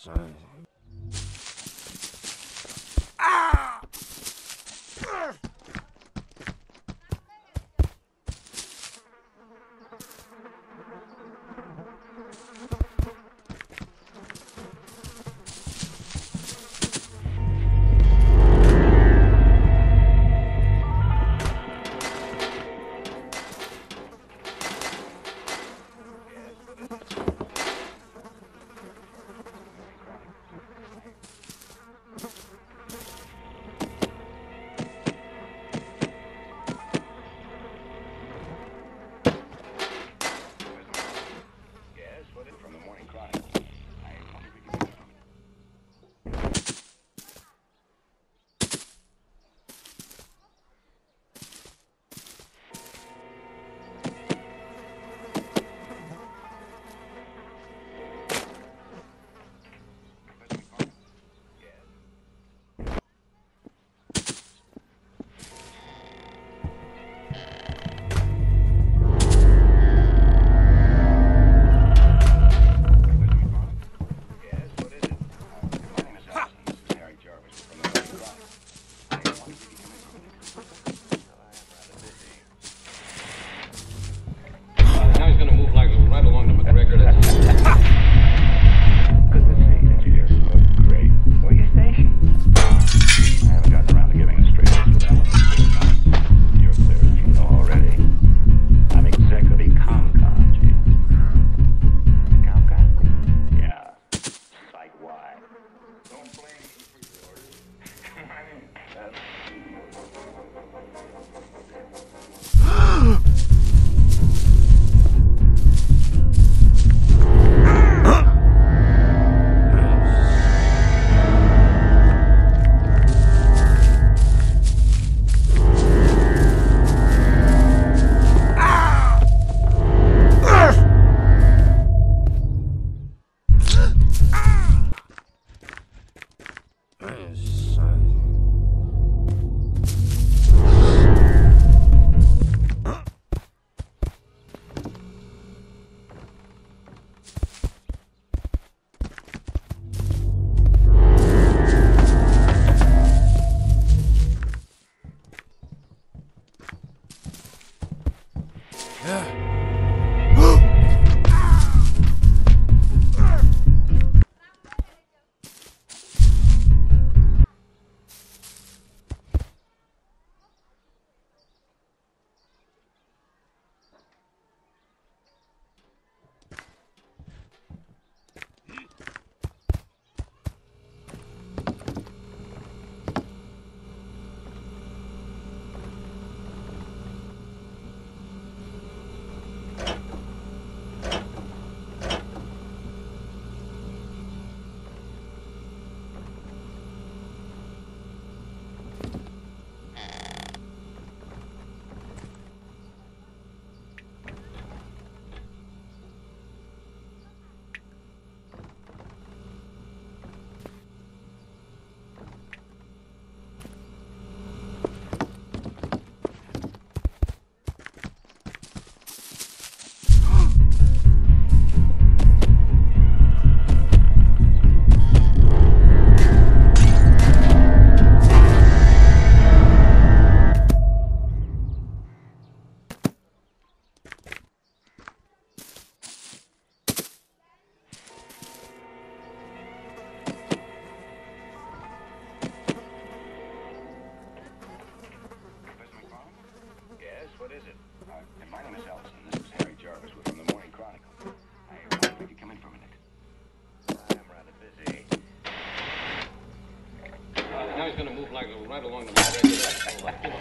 right along the regular.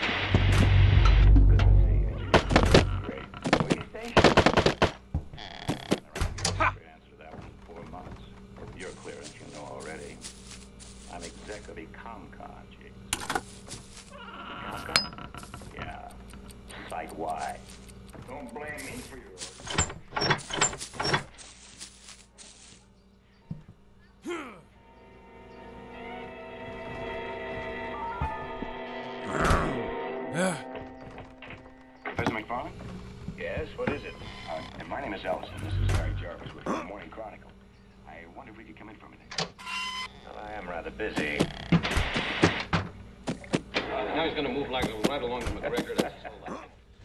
I'm exec of Ecomcon, Jigs. Ecomcon? Yeah. Site Y. Don't blame me for your... Professor McFarlane? Yes, what is it? My name is Ellison. This is Harry Jarvis with the Morning Chronicle. I wonder if we could come in for a minute. rather busy. Now he's gonna move like right along to McGregor. That's his whole life.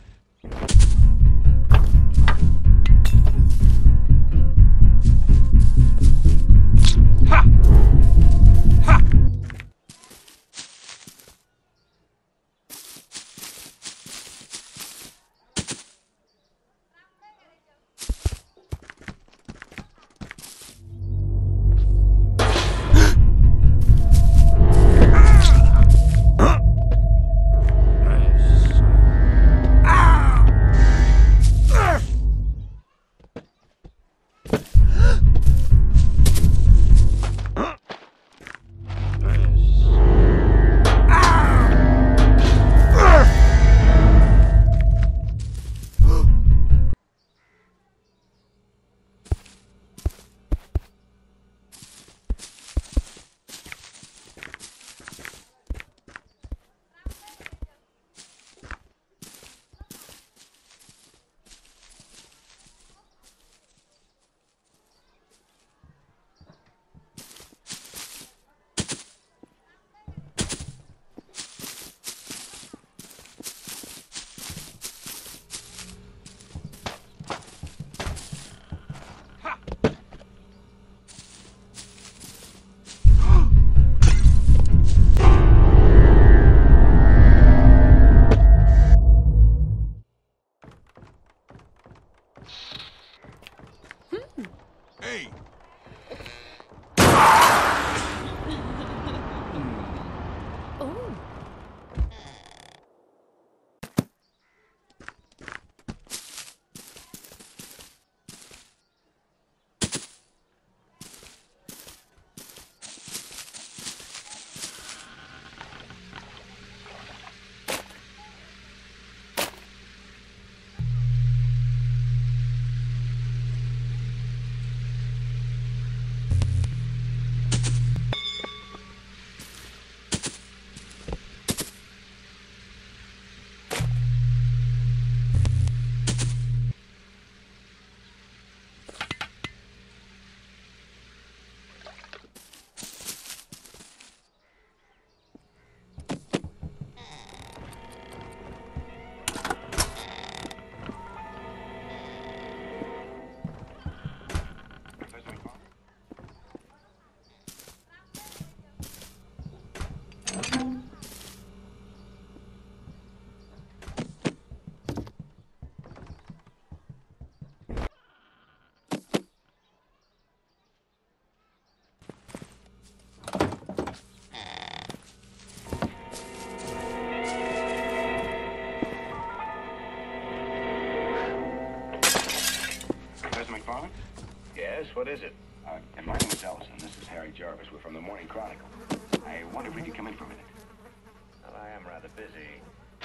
Yes, what is it? And my name is Ellison. This is Harry Jarvis. We're from the Morning Chronicle. I wonder if we could come in for a minute. Well, I am rather busy.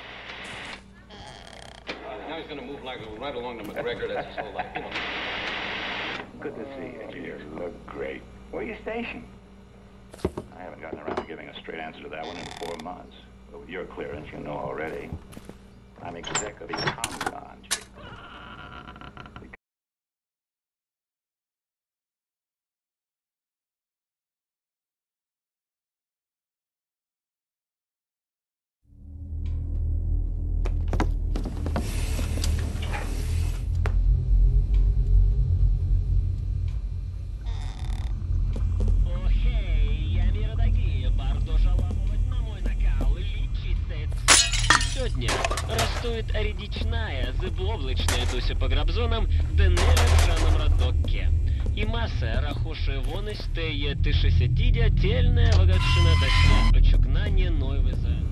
Now he's gonna move like right along to McGregor. That's his whole life. You know. Good to see you. You look great. Where are you stationed? I haven't gotten around to giving a straight answer to that one in 4 months. But with your clearance, you know already. I'm exec of the ComCon. Сегодня растует речная, зиблоблачная Дуся по грабзонам, Денеля в Шаном Радокке. И масса рахуши вонистые, тишися дідя, тельная вагатшина дачна, очукнання нойвиза.